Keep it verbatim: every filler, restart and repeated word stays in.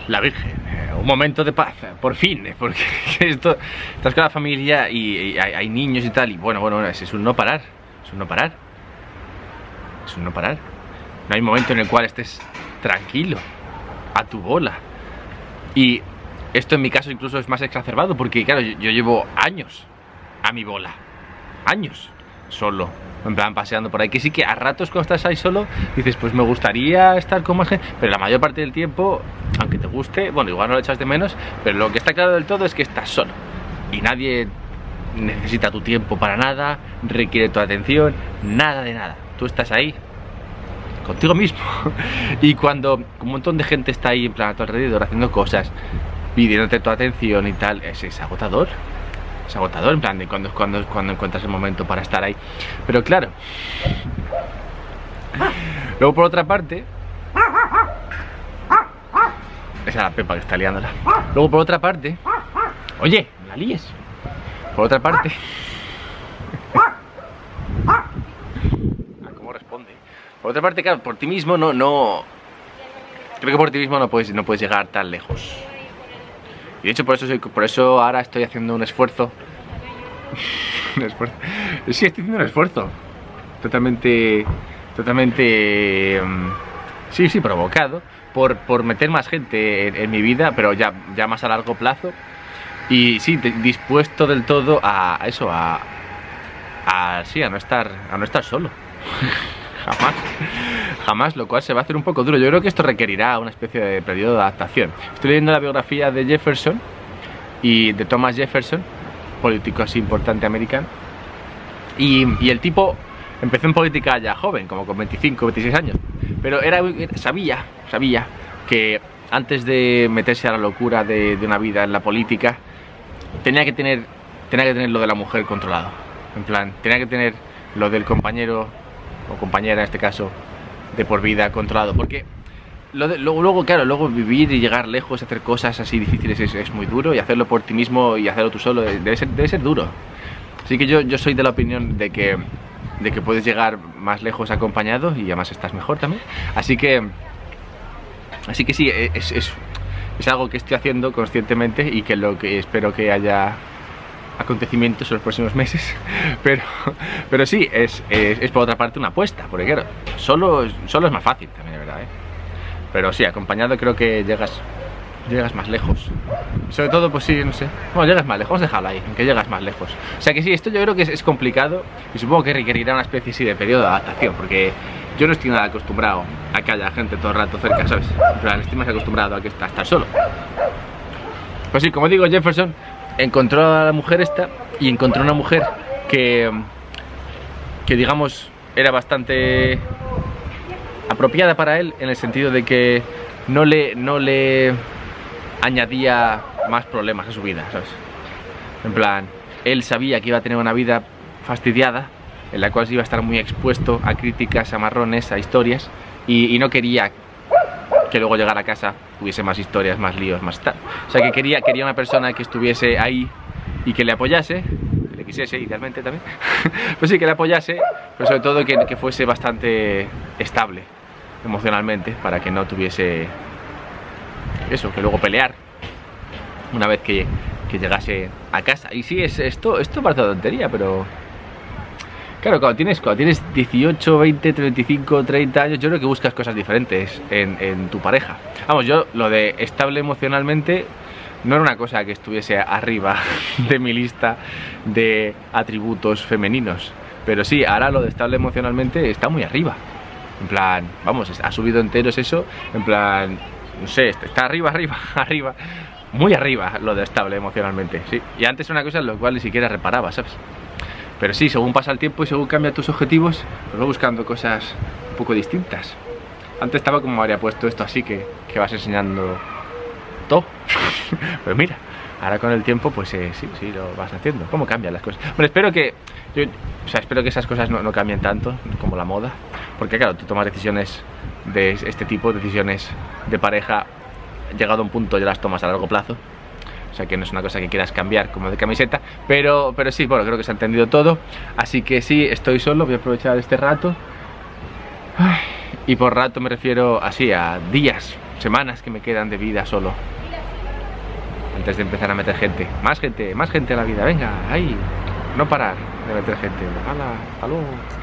la Virgen, eh, un momento de paz, por fin, eh, porque esto, estás con la familia y, y hay, hay niños y tal, y bueno, bueno, es, es un no parar, es un no parar, es un no parar. No hay momento en el cual estés tranquilo, a tu bola. Y esto en mi caso incluso es más exacerbado, porque claro, yo, yo llevo años a mi bola, años, solo, en plan paseando por ahí, que sí que a ratos cuando estás ahí solo dices, pues me gustaría estar con más gente, pero la mayor parte del tiempo, aunque te guste, bueno, igual no lo echas de menos, pero lo que está claro del todo es que estás solo y nadie necesita tu tiempo para nada, requiere tu atención, nada de nada, tú estás ahí contigo mismo. Y cuando un montón de gente está ahí en plan a tu alrededor haciendo cosas, pidiéndote tu atención y tal, es, es agotador. Es agotador, en plan de cuando, cuando, cuando encuentras el momento para estar ahí. Pero claro, luego por otra parte, esa es la Pepa que está liándola. Luego por otra parte, oye, no la líes. Por otra parte, ¿cómo responde? Por otra parte, claro, por ti mismo no, no, creo que por ti mismo no puedes, no puedes llegar tan lejos. Y de hecho por eso, soy, por eso ahora estoy haciendo un esfuerzo. un esfuerzo. Sí, estoy haciendo un esfuerzo. Totalmente. Totalmente. Um, sí, sí, provocado. Por, por meter más gente en, en mi vida, pero ya, ya más a largo plazo. Y sí, de, dispuesto del todo a, a eso, a. a. sí, a no estar. a no estar solo. Jamás. Jamás, lo cual se va a hacer un poco duro. Yo creo que esto requerirá una especie de periodo de adaptación. Estoy leyendo la biografía de Jefferson y de Thomas Jefferson, político así importante americano. Y, y el tipo empezó en política ya joven, como con veinticinco, veintiséis años. Pero era, sabía, sabía que antes de meterse a la locura de, de una vida en la política, tenía que tener, tenía que tener lo de la mujer controlado. En plan, tenía que tener lo del compañero o compañera en este caso de por vida controlado, porque lo de, luego, luego, claro, luego vivir y llegar lejos, hacer cosas así difíciles es, es muy duro, y hacerlo por ti mismo y hacerlo tú solo debe ser, debe ser duro. Así que yo, yo soy de la opinión de que, de que puedes llegar más lejos acompañado y además estás mejor también. Así que, así que sí, es, es, es algo que estoy haciendo conscientemente y que lo que espero que haya acontecimientos en los próximos meses, pero, pero sí, es, es, es por otra parte una apuesta, porque claro, solo, solo es más fácil también, de verdad, ¿eh? Pero sí, acompañado creo que llegas, llegas más lejos, sobre todo, pues sí, no sé, bueno, llegas más lejos, vamos a dejarlo ahí, que llegas más lejos, o sea que sí, esto yo creo que es, es complicado y supongo que requerirá una especie sí, de periodo de adaptación, porque yo no estoy nada acostumbrado a que haya gente todo el rato cerca, ¿sabes? En plan, estoy más acostumbrado a que está, estar solo. Pues sí, como digo, Jefferson encontró a la mujer esta y encontró una mujer que, que digamos era bastante apropiada para él, en el sentido de que no le, no le añadía más problemas a su vida, ¿sabes? En plan, él sabía que iba a tener una vida fastidiada, en la cual se iba a estar muy expuesto a críticas, a marrones, a historias, y, y no quería que luego llegara a casa hubiese más historias, más líos, más tal. O sea que quería, quería una persona que estuviese ahí y que le apoyase, que le quisiese idealmente también, pues sí, que le apoyase, pero sobre todo que, que fuese bastante estable emocionalmente, para que no tuviese eso, que luego pelear una vez que, que llegase a casa. Y sí, es, esto, esto parece una tontería, pero claro, cuando tienes, cuando tienes dieciocho, veinte, treinta y cinco, treinta años, yo creo que buscas cosas diferentes en, en tu pareja. Vamos, yo lo de estable emocionalmente no era una cosa que estuviese arriba de mi lista de atributos femeninos, pero sí, ahora lo de estable emocionalmente está muy arriba. En plan, vamos, ha subido enteros eso, en plan, no sé, está arriba, arriba, arriba, muy arriba lo de estable emocionalmente, sí. Y antes era una cosa en la cual ni siquiera reparaba, ¿sabes? Pero sí, según pasa el tiempo y según cambian tus objetivos, pues vas buscando cosas un poco distintas. Antes estaba como me habría puesto esto así, que, que vas enseñando todo. Pero mira, ahora con el tiempo, pues eh, sí, sí, lo vas haciendo. ¿Cómo cambian las cosas? Bueno, espero que, yo, o sea, espero que esas cosas no, no cambien tanto como la moda. Porque claro, tú tomas decisiones de este tipo, decisiones de pareja, llegado a un punto ya las tomas a largo plazo. O sea que no es una cosa que quieras cambiar como de camiseta, pero, pero sí, bueno, creo que se ha entendido todo. Así que sí, estoy solo, voy a aprovechar este rato. Ay, y por rato me refiero así a días semanas que me quedan de vida solo. Antes de empezar a meter gente. Más gente, más gente a la vida. Venga, ahí. No parar de meter gente. ¡Hala! ¡Hasta luego!